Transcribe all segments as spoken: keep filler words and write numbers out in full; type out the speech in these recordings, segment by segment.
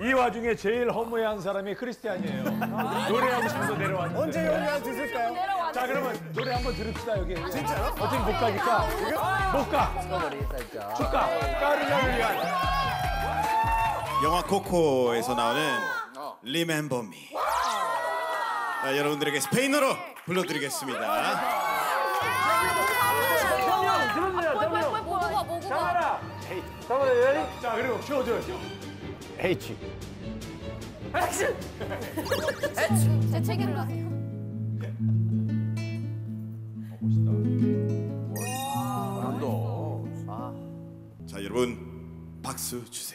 이 와중에 제일 허무해한 사람이 크리스티안이에요. 노래하고 싶어서 내려왔는데. 언제 여기까지 드실까요? 자, 그러면 노래 한번 들읍시다, 여기. 진짜요? 어떻게 못 가니까? 못 가. 축가. 까르냐를 위한. 영화 코코에서 나오는 Remember Me. 자, 여러분들에게 스페인어로 불러드리겠습니다. 정명, 들었네요, 정명. 모국어, 모국어. 잡아라. 잡아라, 자, 그리고 쉬어줘요, 쉬어. H. 액션! 제 책임으로 하세요. 자, 여러분 박수 주세요.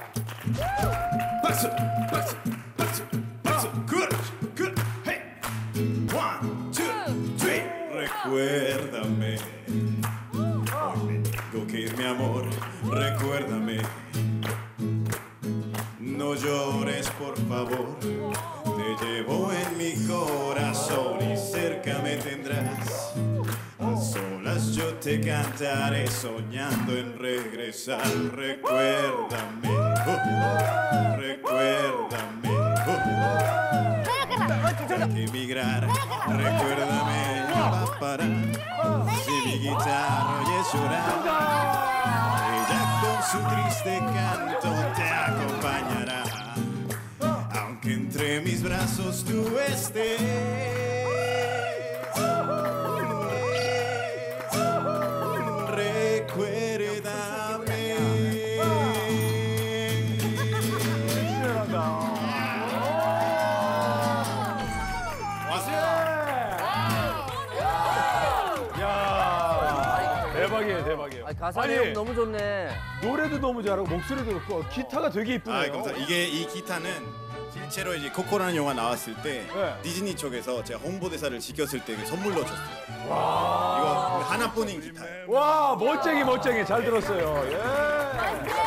박수, 박수, 박수, 박수. 굿, 굿, 헤이. One, two, three. Recuérdame. Tengo que ir, mi amor. Recuérdame. No llores, por favor. Te llevo en mi corazón y cerca me tendrás. A solas yo te cantaré soñando en regresar. Recuérdame, oh, recuérdame, oh. Hay que emigrar. Recuérdame, va para. Si mi guitarra oyes llorar, ella con su triste canto te acompañará. Aunque entre mis brazos tú estés. 대박이에요, 대박이에요. 아니, 가사 내용 너무 좋네. 노래도 너무 잘하고 목소리도 좋고 기타가 되게 이쁘네요. 아, 감사합니다. 이게 이 기타는 실제로 이제 코코라는 영화 나왔을 때 네. 디즈니 쪽에서 제가 홍보대사를 지켰을 때 선물로 줬어요. 와. 이거 하나뿐인 기타예요. 와, 멋쟁이 멋쟁이 잘 들었어요. 예.